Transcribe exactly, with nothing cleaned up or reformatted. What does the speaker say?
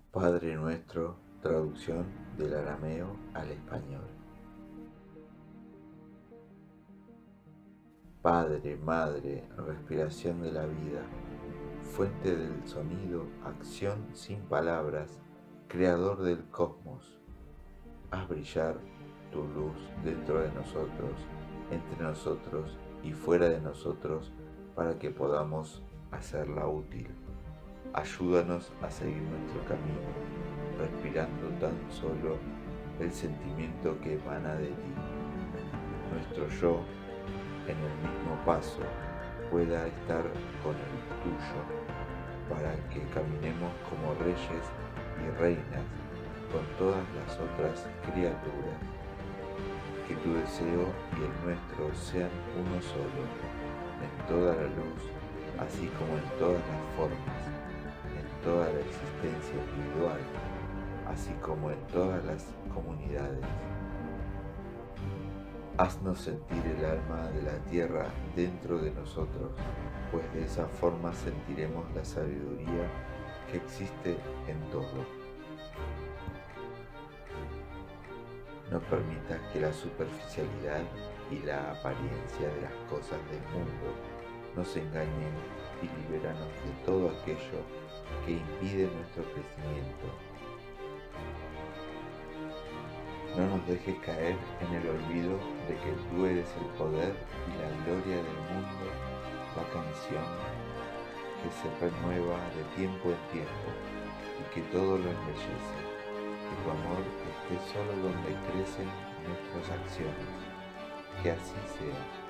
Padre Nuestro, traducción del arameo al español. Padre, Madre, respiración de la vida, fuente del sonido, acción sin palabras, creador del cosmos. Haz brillar tu luz dentro de nosotros, entre nosotros y fuera de nosotros, para que podamos hacerla útil. Ayúdanos a seguir nuestro camino, respirando tan solo el sentimiento que emana de ti. Nuestro yo, en el mismo paso, pueda estar con el tuyo, para que caminemos como reyes y reinas con todas las otras criaturas. Que tu deseo y el nuestro sean uno solo, en toda la luz, así como en todas las formas, en toda la existencia individual, así como en todas las comunidades. Haznos sentir el alma de la tierra dentro de nosotros, pues de esa forma sentiremos la sabiduría que existe en todo. No permitas que la superficialidad y la apariencia de las cosas del mundo nos engañen y libéranos de todo aquello que impide nuestro crecimiento. No nos dejes caer en el olvido de que tú eres el poder y la gloria del mundo, la canción que se renueva de tiempo en tiempo y que todo lo embellece. Que tu amor esté solo donde crecen nuestras acciones. Que así sea.